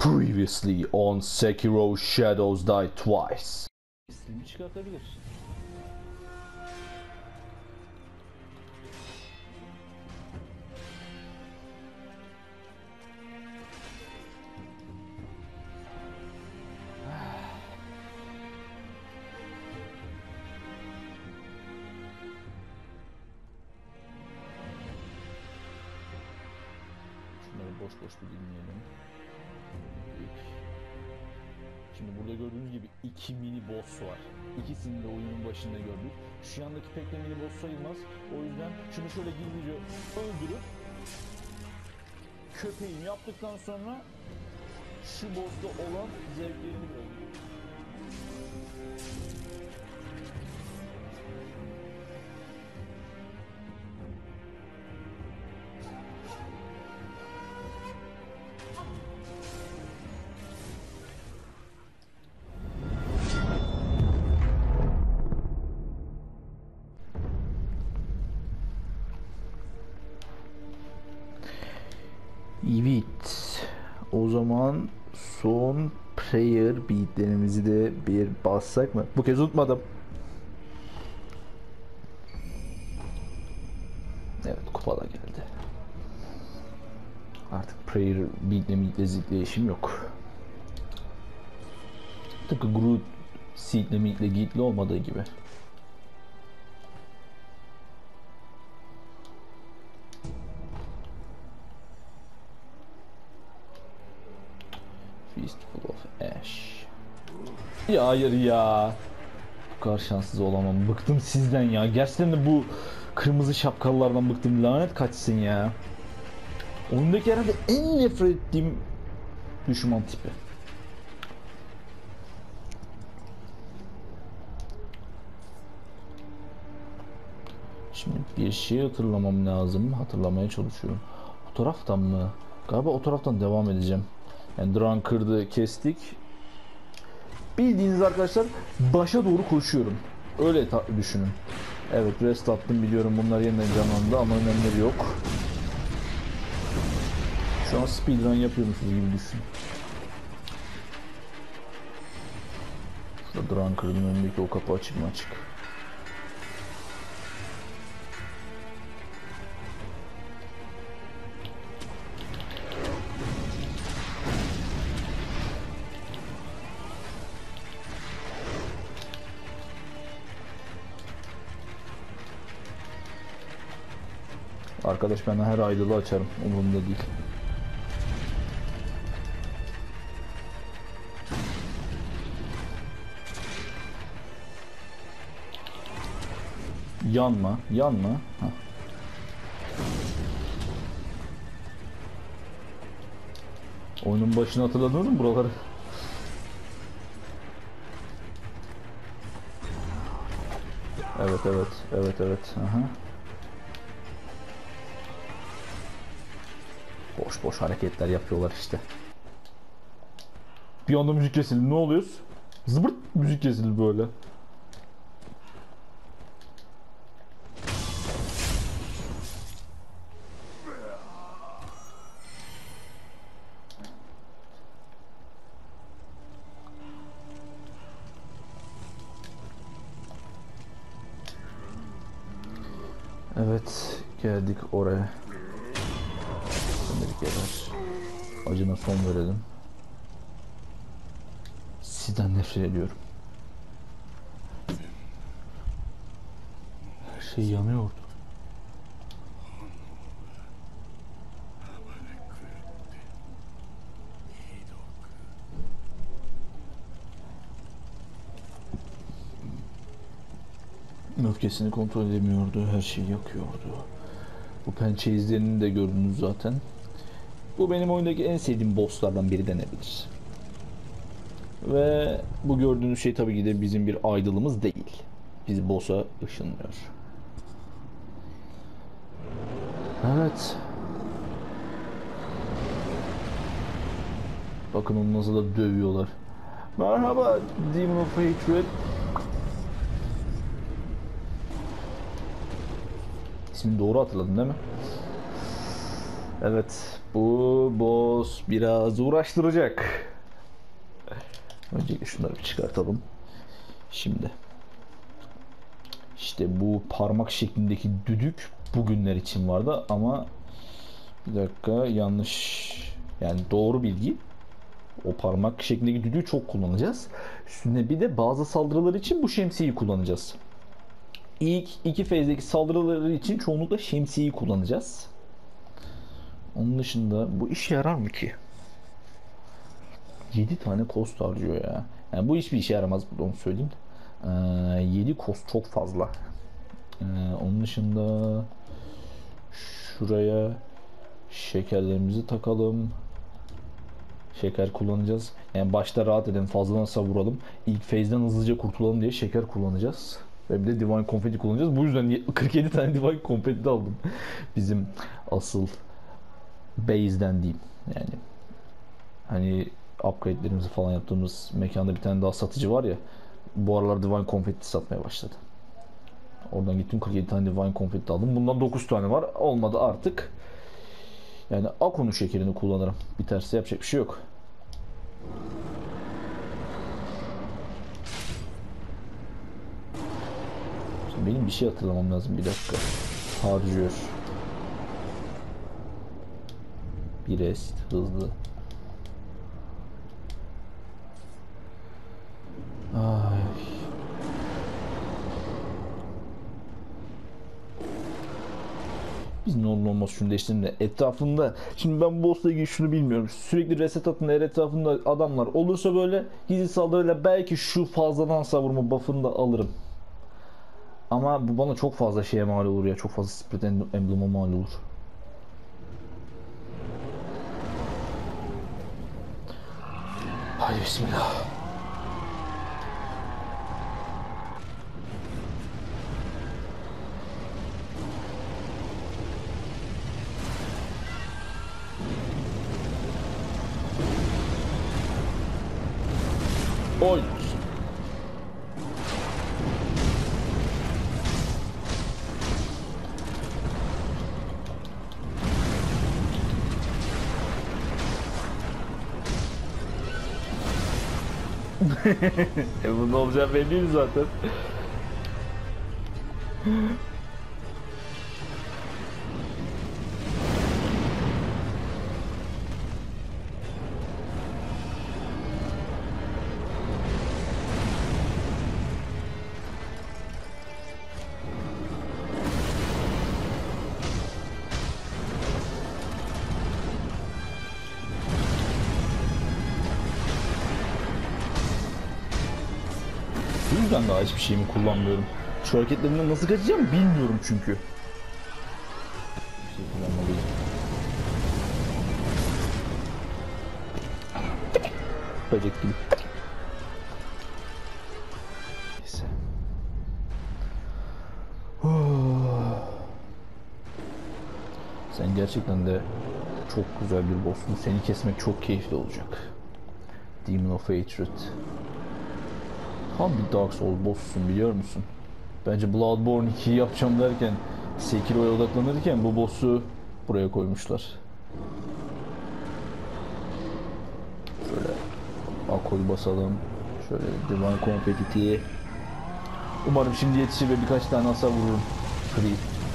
Previously on Sekiro Shadows Die Twice. İstediğini çıkartabilir. Şunları boş boş bir dinleyelim. Şimdi burada gördüğünüz gibi iki mini boss var. İkisini de oyunun başında gördük. Şu yandaki pek de mini boss sayılmaz. O yüzden şunu şöyle gizlice öldürüp köpeğimi yaptıktan sonra şu boss'ta olan zevklerini bırakıyorum. Evet, o zaman son prayer beatlerimizi de bir bassak mı? Bu kez unutmadım. Evet, kupa da geldi. Artık prayer beatle zikle işim yok. Tıpkı Groot seedle meatle gitli olmadığı gibi. Fistful of Ash. Ya hayır ya. Bu kadar şanssız olamam. Bıktım sizden ya. Gerçekten de bu kırmızı şapkalılardan bıktım. Lanet kaçsın ya. Oyundaki herhalde en nefret ettiğim düşman tipi. Şimdi bir şey hatırlamam lazım. Hatırlamaya çalışıyorum. Bu taraftan mı? Galiba o taraftan devam edeceğim. Yani Drunkard'ı kestik. Bildiğiniz arkadaşlar başa doğru koşuyorum. Öyle düşünün. Evet, rest attım biliyorum, bunlar yeniden canlandı ama önemleri yok. Şu an speedrun yapıyormuşuz gibi düşün. Şurada Drunkard'ın önündeki o kapı açık mı açık? Arkadaş, ben her idol'ı açarım. Umurumda değil. Yanma, yanma. Heh. Oyunun başını hatırladınız mı buraları? Evet. Aha. Boş boş hareketler yapıyorlar işte. Bir anda müzik kesildi. Ne oluyor? Zıbırt müzik kesildi böyle. Evet, geldik oraya. Şimdilik yeter. Acına son verelim. Sizden nefret ediyorum. Her şey yanıyordu. Öfkesini kontrol edemiyordu, her şeyi yakıyordu. Bu pençe izlerini de gördünüz zaten. Bu benim oyundaki en sevdiğim bosslardan biri denebilir. Ve bu gördüğünüz şey tabii ki de bizim bir idol'ımız değil. Bizi boss'a ışınlıyor. Evet. Bakın onu nasıl da dövüyorlar. Merhaba Demon of Hatred. İsmini doğru hatırladın değil mi? Evet, bu boss biraz uğraştıracak. Öncelikle şunları bir çıkartalım. Şimdi işte bu parmak şeklindeki düdük bugünler için vardı ama bir dakika, yanlış, yani doğru bilgi. O parmak şeklindeki düdüğü çok kullanacağız. Üstüne bir de bazı saldırılar için bu şemsiyeyi kullanacağız. İlk iki phase'deki saldırıları için çoğunlukla şemsiyeyi kullanacağız. Onun dışında bu işe yarar mı ki? 7 tane cost harcıyor ya. Yani bu hiçbir işe yaramaz, onu söyleyeyim. 7 cost çok fazla. Onun dışında şuraya şekerlerimizi takalım. Şeker kullanacağız. Yani başta rahat edelim, fazladan savuralım. İlk phase'den hızlıca kurtulalım diye şeker kullanacağız. Ve bir de Divine Confetti kullanacağız. Bu yüzden 47 tane Divine Confetti aldım. Bizim asıl base'den diyeyim. Yani hani upgrade'lerimizi falan yaptığımız mekanda bir tane daha satıcı var ya. Bu aralar Divine Confetti satmaya başladı. Oradan gittim, 47 tane Divine Confetti aldım. Bundan 9 tane var. Olmadı artık. Yani Akonu şekerini kullanırım. Biterse yapacak bir şey yok. Şimdi benim bir şey hatırlamam lazım. Bir dakika. Harcıyor. Bir rest. Hızlı. Ay. Biz ne olur olmaz şunu değiştirelim de etrafında, şimdi ben bu boss'la ilgili şunu bilmiyorum, sürekli reset atın, eğer etrafında adamlar olursa böyle gizli saldırıyla belki şu fazladan savurma buff'ını da alırım. Ama bu bana çok fazla şeye mal olur ya, çok fazla Spirit Emblem'a mal olur. Hadi bismillah. Oy. Bunun olacağı belliydi zaten. Bu yüzden daha hiçbir şeyimi kullanmıyorum. Şu hareketlerimden nasıl kaçacağım bilmiyorum çünkü. Bir şey kullanmalıyım. Böcek gibi. Neyse. Sen gerçekten de çok güzel bir boss'un. Seni kesmek çok keyifli olacak. Demon of Hatred. Tam bir Dark Souls boss'sun, biliyor musun? Bence Bloodborne 2'yi yapacağım derken, Sekiro'ya odaklanırken bu boss'u buraya koymuşlar. Şöyle Ako'yu basalım. Şöyle Divine Confetti'yi. Umarım şimdi yetişir ve birkaç tane hasar vururum. Free.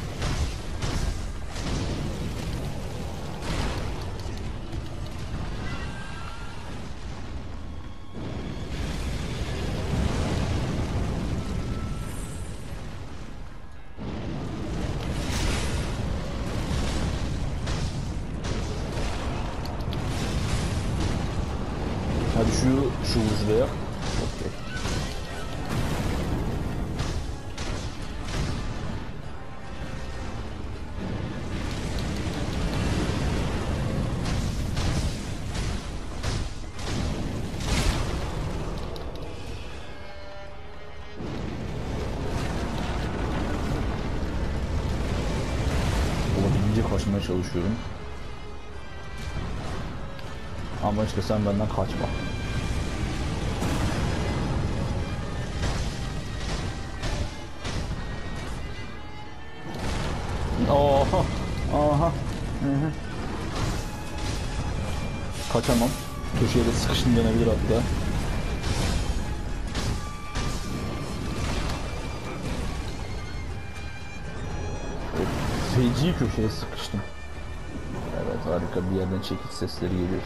Hadi şu vuruşu yap. Okey. Olabildiğince kaçmaya çalışıyorum. Ama işte sen benden kaçma. Oha. Aha. Hı hı. Kaçamam. Köşeye de sıkıştım denebilir hatta. Feci köşeye sıkıştım. Evet, harika, bir yerden çekiç sesleri geliyor.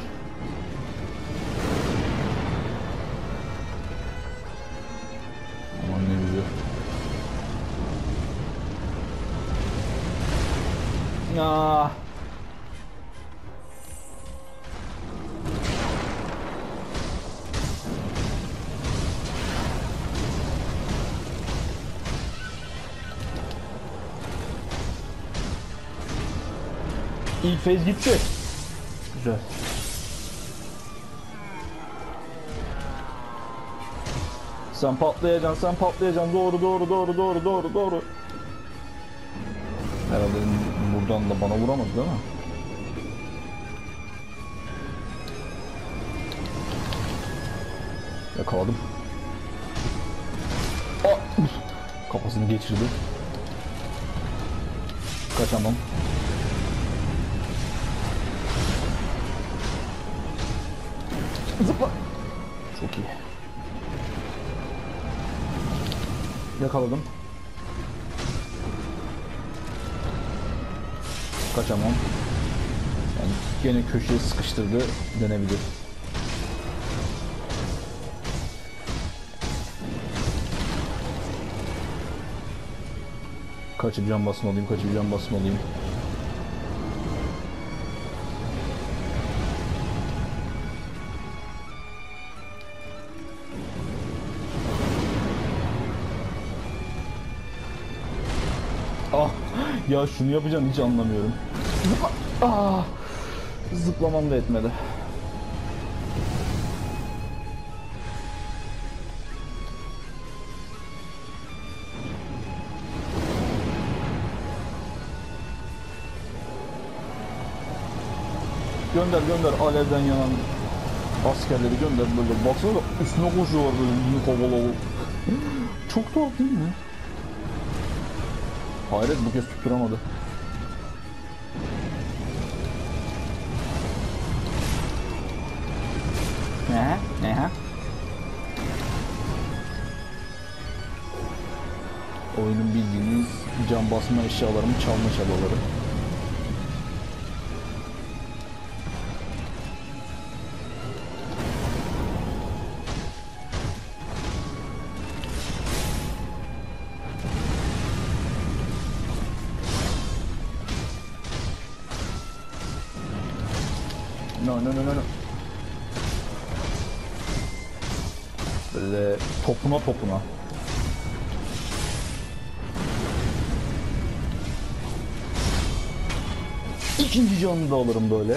Aman ne güzel. Ah. İlk phase gitti. Güzel. Sen patlayacaksın, sen patlayacaksın. Doğru, doğru, doğru, doğru, doğru, doğru. Herhalde buradan da bana vuramaz değil mi? Yakaladım. Aa! Kafasını geçirdi. Kaçamam. Zıpla. Çok iyi. Yakaladım. Kaçamam. Yani gene köşeye sıkıştırdı, denebilir. Kaçıp can basmalıyım, kaçıp can basmalıyım. Ah, ya şunu yapacağım hiç anlamıyorum. Zıpla. Ah, zıplamam da etmedi. Gönder gönder, alevden yanan askerleri gönder böyle. Baksana üstüne koşuyorlar böyle büyük havalı. Çok tuhaf değil mi? Hayret, bu kez tutturamadı. Ne? Oyunun bildiğiniz can basma eşyalarımı çalma çabaları. No. Böyle topuna. İkinci canını da alırım böyle.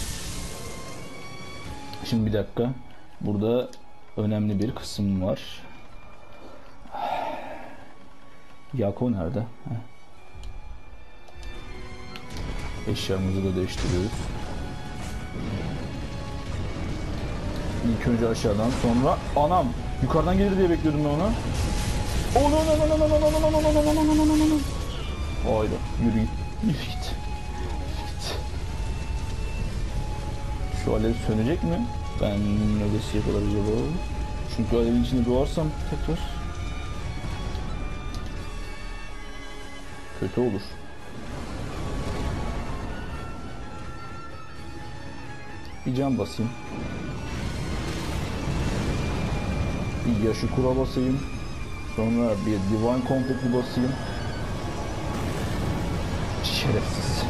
Şimdi bir dakika. Burada önemli bir kısım var. Yako nerede? Heh. Eşyamızı da değiştiriyoruz. İlk önce aşağıdan, sonra anam yukarıdan gelir diye bekliyordum ben onu. Oh no. Hayda, yürü git. Şu alev sönecek mi? Ben neresiye kadar acaba? Çünkü alevin içinde doğarsam tekrar kötü olur. Bir can basayım. Bir yaşı kura basayım. Sonra bir divine complet'i basayım. Şerefsiz.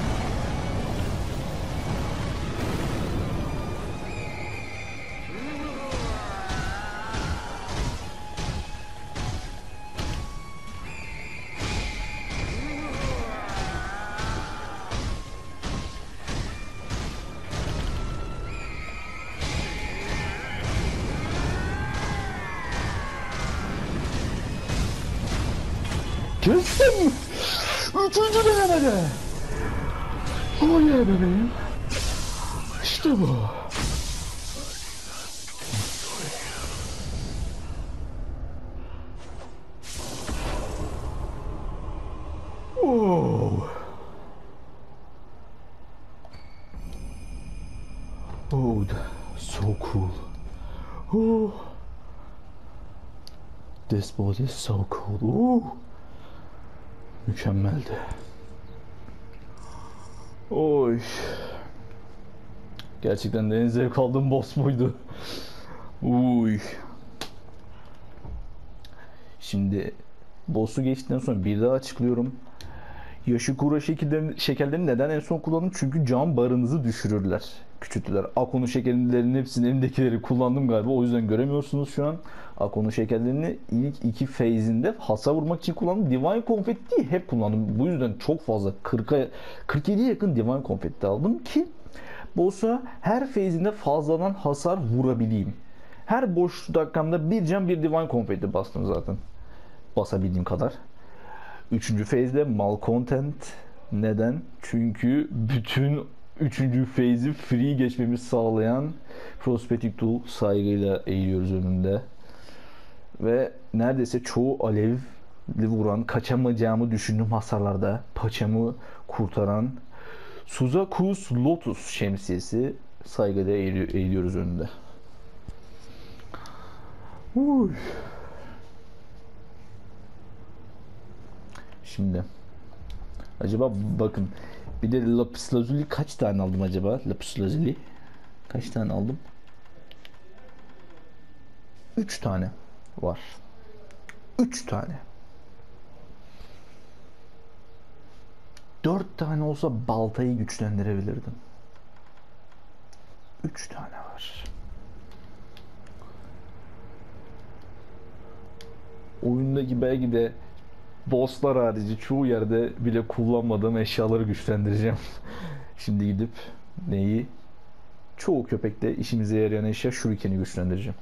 Kestim. Üçüncü denemede. Oley bebeğim. İşte bu. Oh This boat is so cool. Mükemmeldi. Oy. Gerçekten de en zevk aldığım boss buydu. Uy. Şimdi boss'u geçtikten sonra bir daha açıklıyorum. Yashikura şekerlerini neden en son kullandım? Çünkü can barınızı düşürürler. Küçültüler. Ako'nun şekerlerinin hepsinin elimdekileri kullandım galiba. O yüzden göremiyorsunuz şu an. Ako'nun şekerlerini ilk iki phase'inde hasar vurmak için kullandım. Divine Confetti'yi hep kullandım. Bu yüzden çok fazla 47'ye yakın Divine Confetti aldım ki boss'a her phase'inde fazladan hasar vurabileyim. Her boş dakikamda bir can bir Divine Confetti bastım zaten. Basabildiğim kadar. Üçüncü phase'de Malcontent. Neden? Çünkü bütün üçüncü phase'i free geçmemizi sağlayan Prosthetic Tool, saygıyla eğiliyoruz önünde. Ve neredeyse çoğu alevli vuran, kaçamayacağımı düşündüğüm hasarlarda paçamı kurtaran Suzaku's Lotus şemsiyesi, saygıyla eğiliyoruz önünde. Uy. Şimdi acaba bakın, bir de lapis lazuli kaç tane aldım acaba? Lapis lazuli kaç tane aldım? 3 tane var. 3 tane. 4 tane olsa baltayı güçlendirebilirdim. 3 tane var. Oyundaki belki de bosslar harici çoğu yerde bile kullanmadığım eşyaları güçlendireceğim. Şimdi gidip neyi? Çoğu köpekte işimize yarayan eşya Shuriken'i güçlendireceğim.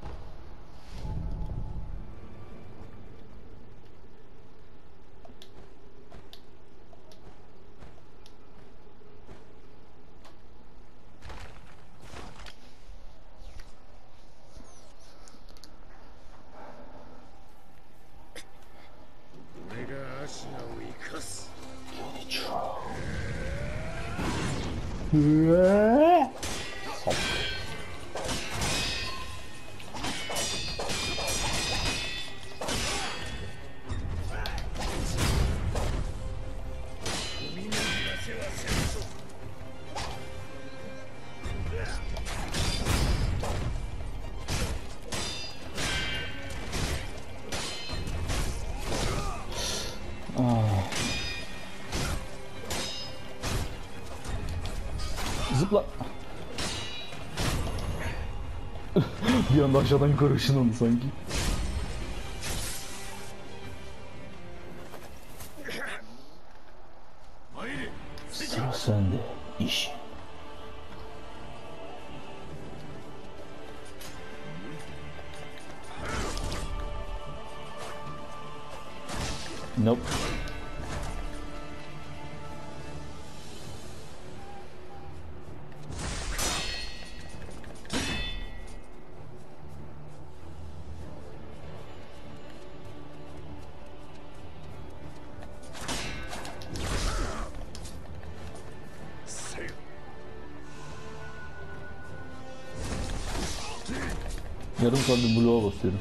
Zıpla. Bir anda aşağıdan yukarı ışınlandı sanki. Sıra sende iş. Nope. Yarım saattir bloğa basıyorum.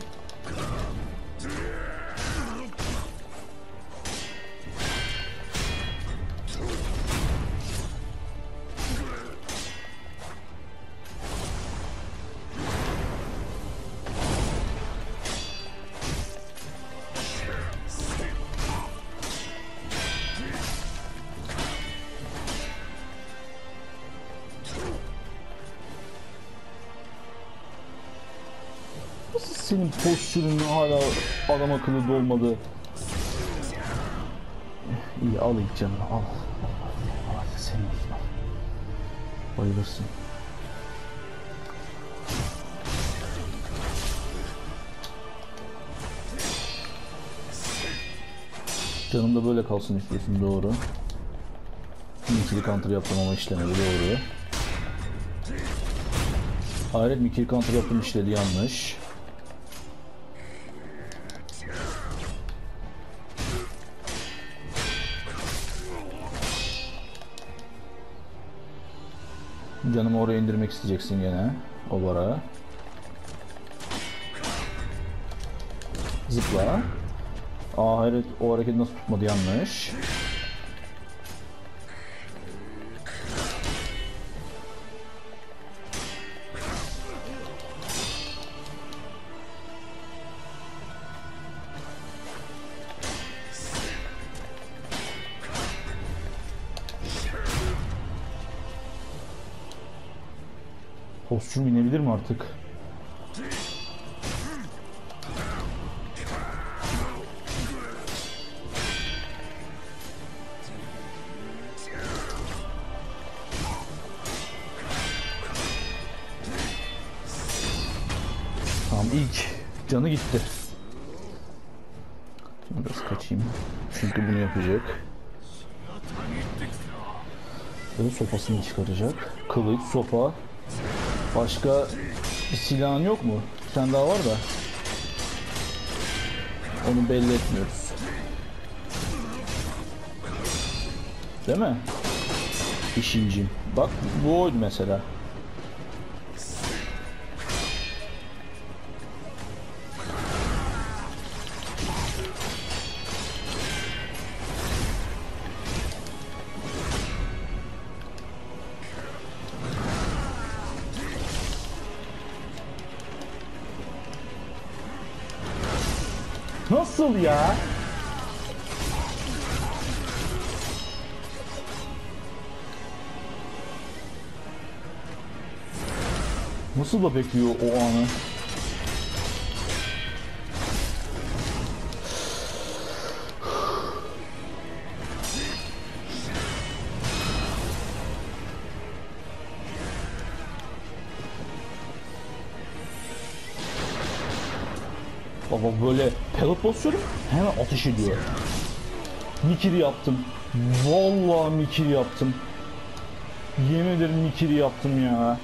Senin postürün hala adam akıllı dolmadı. İyi, al ilk canını, al. Al senin olsun, al. Bayılırsın. Canım da böyle kalsın istiyorsun, doğru. İkili counter yaptım ama işlemedi, doğru. Hayret, ikili counter yaptım, işledi, yanlış. Canımı oraya indirmek isteyeceksin gene, o bara. Zıpla. Aa hayır, o hareket nasıl tutmadı, yanlış. Postürüm inebilir mi artık? Tamam, ilk canı gitti. Şimdi biraz kaçayım. Çünkü bunu yapacak. Böyle sopasını çıkaracak. Kılıç, sopa. Başka bir silahın yok mu? Bir tane daha var da. Onu belli etmiyoruz. Değil mi? İşincim. Bak bu oydu mesela. Nasıl ya? Nasıl da bekliyor o anı? Baba böyle pellet basıyorum, hemen ateş ediyor. Mikiri yaptım. Vallahi mikiri yaptım. Yemin ederim mikiri yaptım ya.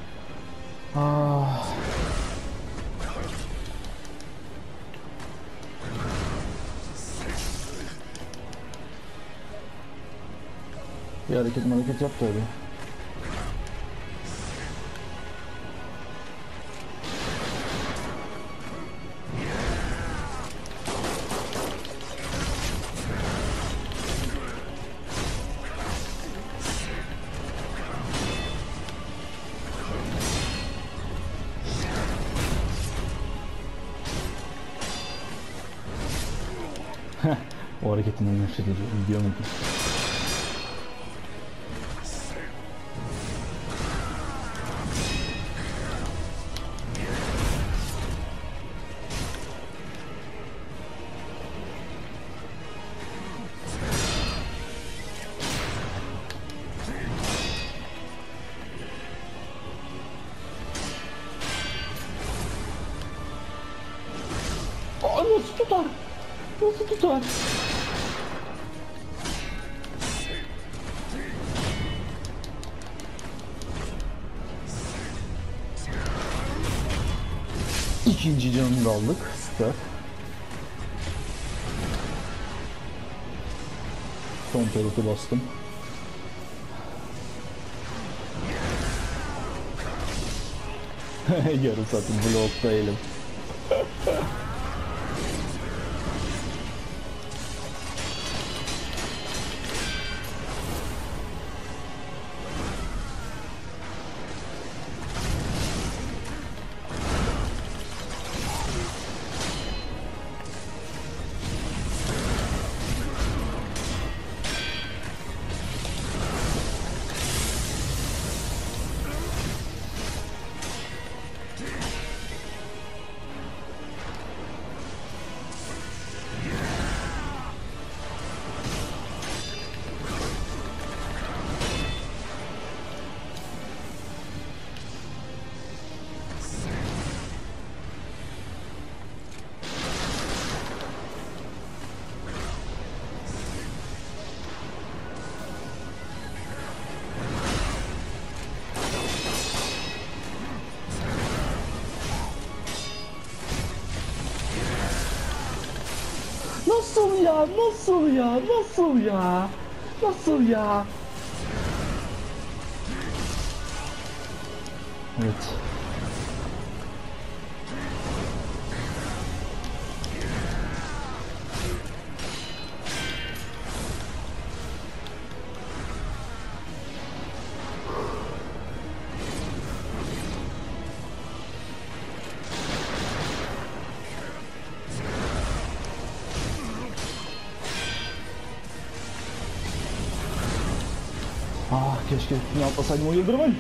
Ah. Bir hareket yap tabi. O hareketinden nefret ediyorum, biliyor musun? Aa, nasıl tutar? Nasıl tutar? İkinci canını da aldık. Süper. Son pelotu bastım. Yarım saattir bloktayım. Nasıl ya? Nasıl ya? Nasıl ya? Nasıl ya? Evet. Keşke üstüne atlasaydım o yıldırımın.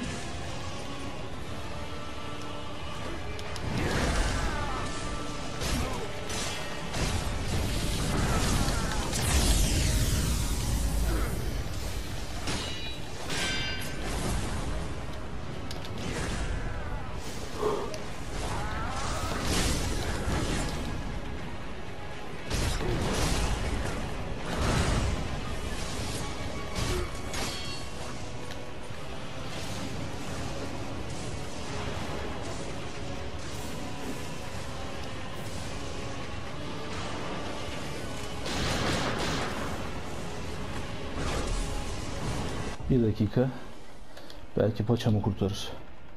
Bir dakika. Belki paçamı kurtarır.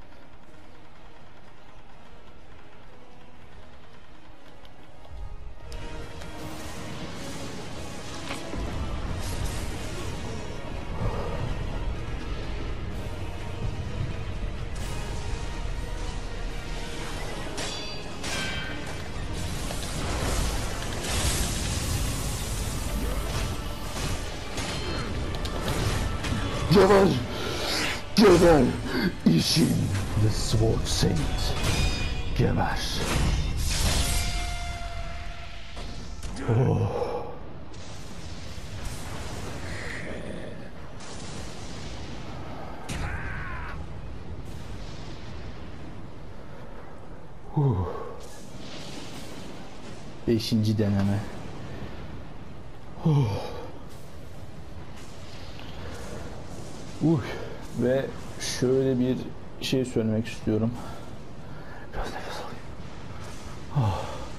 Geber! Geber! İşin The Sword Saint. Geber! Oh. Beşinci deneme. Ve şöyle bir şey söylemek istiyorum. Biraz nefes alayım.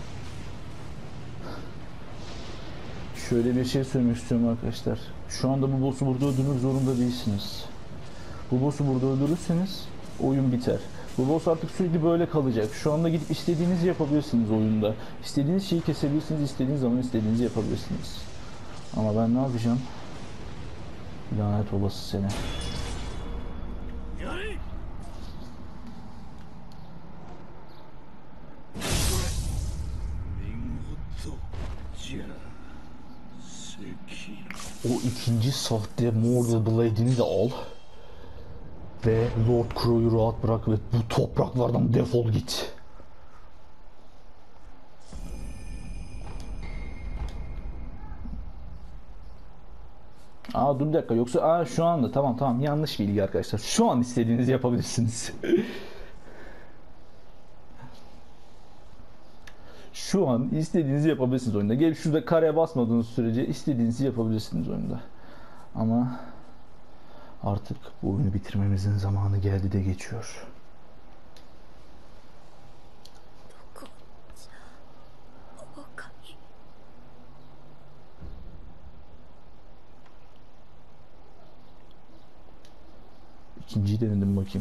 Şöyle bir şey söylemek istiyorum arkadaşlar. Şu anda bu boss'u burada öldürmek zorunda değilsiniz. Bu boss'u burada öldürürseniz oyun biter. Bu boss artık sürekli böyle kalacak. Şu anda gidip istediğinizi yapabilirsiniz oyunda. İstediğiniz şeyi kesebilirsiniz, istediğiniz zaman istediğinizi yapabilirsiniz. Ama ben ne yapacağım? Lanet olası seni. O ikinci sahte Mortal Blade'ini de al. Ve Lord Crow'yu rahat bırak ve bu topraklardan defol git. Dur bir dakika, yoksa şu anda tamam yanlış bilgi arkadaşlar. Şu an istediğinizi yapabilirsiniz. Şu an istediğinizi yapabilirsiniz oyunda. Gelip şurada kareye basmadığınız sürece istediğinizi yapabilirsiniz oyunda. Ama artık bu oyunu bitirmemizin zamanı geldi de geçiyor. İkinciyi denedim bakayım.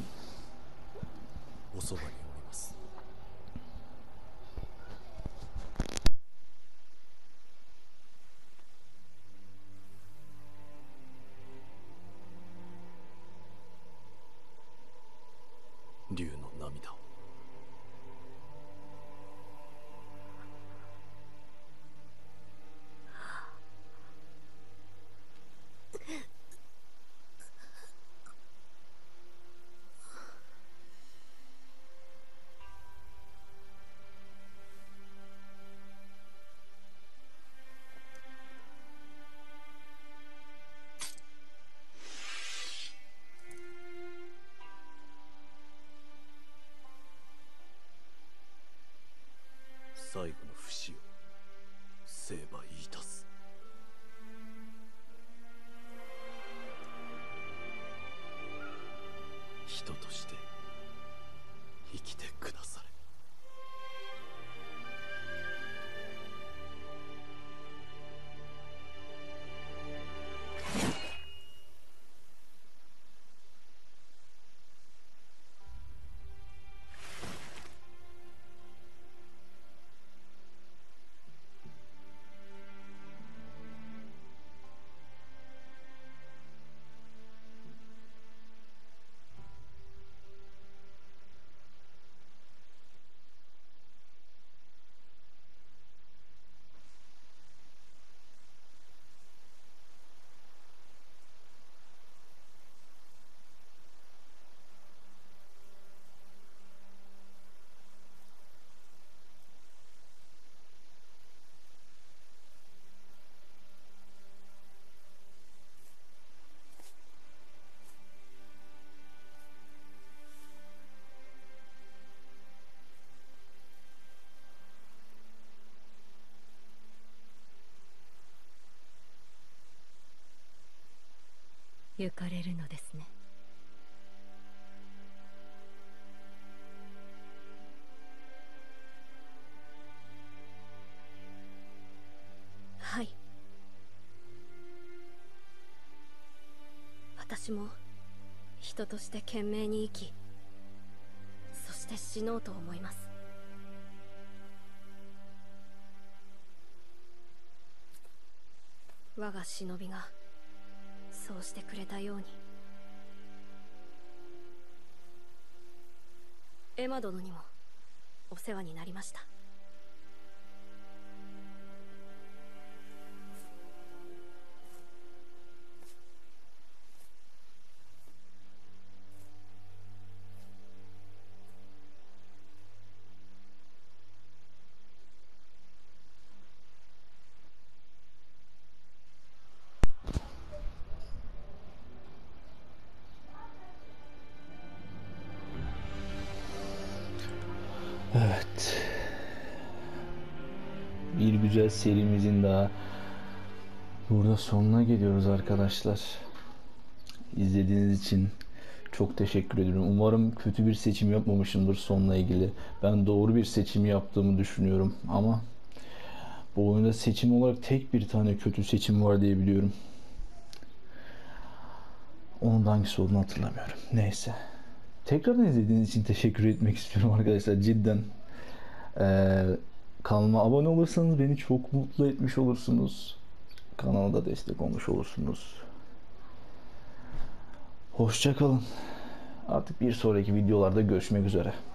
行かれるのですね。はい。私も人として懸命に生き、そして死のうと思います。我が忍びがそうしてくれたように。エマ殿にもお世話になりました。 Evet. Bir güzel serimizin daha burada sonuna geliyoruz arkadaşlar. İzlediğiniz için çok teşekkür ediyorum. Umarım kötü bir seçim yapmamışımdır sonla ilgili. Ben doğru bir seçim yaptığımı düşünüyorum ama bu oyunda seçim olarak tek bir tane kötü seçim var diye biliyorum. Onun da hangisi olduğunu hatırlamıyorum. Neyse. Tekrardan izlediğiniz için teşekkür etmek istiyorum arkadaşlar. Cidden kanalıma abone olursanız beni çok mutlu etmiş olursunuz. Kanala da destek olmuş olursunuz. Hoşça kalın. Artık bir sonraki videolarda görüşmek üzere.